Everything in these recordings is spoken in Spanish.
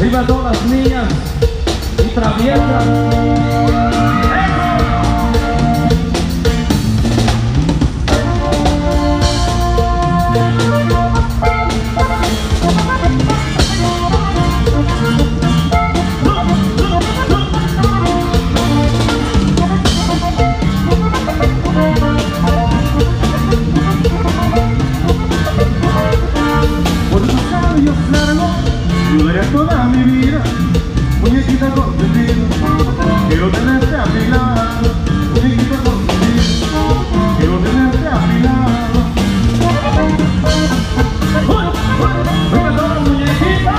Arriba todas las niñas y traviesas. Yo daré toda mi vida, muñequita consentida, quiero tenerte a mi lado, muñequita consentida, quiero tenerte a mi lado. ¡Venga todas muñequitas!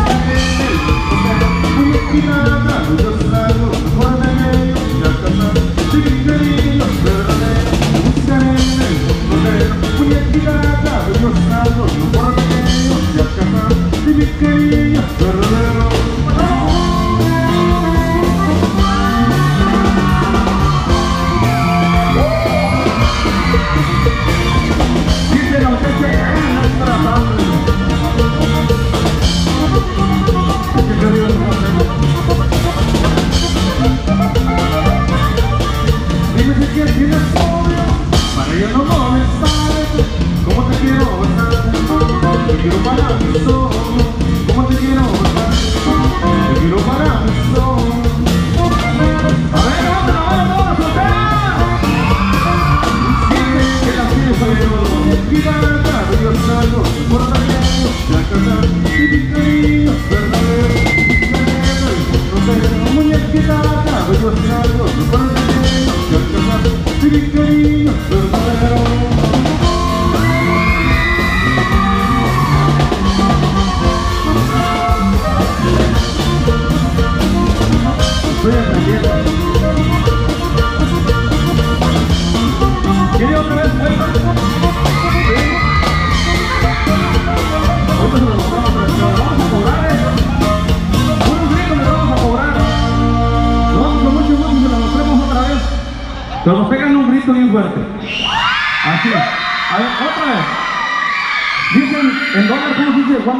Muñequita, yo salgo, por medio, y al casar, si mi cariño es verdadero, buscaré en el mundo entero. Muñequita, yo salgo, por medio, y al casar, si mi cariño es verdadero. Dice la muchacha, no es para tanto. Dime si quieres que eres novio, para yo no molestarte. ¿Cómo te quiero besar? Te quiero para mis ojos. ¿Cómo te quiero besar? Te quiero para mis ojos. A ver, vamos, soltera. Siente que la tienes a yo. Y para yo salgo por la calle, la casa y mi cariño es verdadero. Muñequita, yo salgo por la calle, la casa y mi cariño es verdadero. Estoy aprendiendo. ¿Quiere otra vez? Ahorita se lo vamos a cobrar, Un grito le vamos a cobrar. Lo vamos con mucho gusto y se lo mostramos otra vez. Pero nos pegan un grito bien fuerte. Así. A ver, otra vez. Dicen, en dólar, ¿cómo se dice?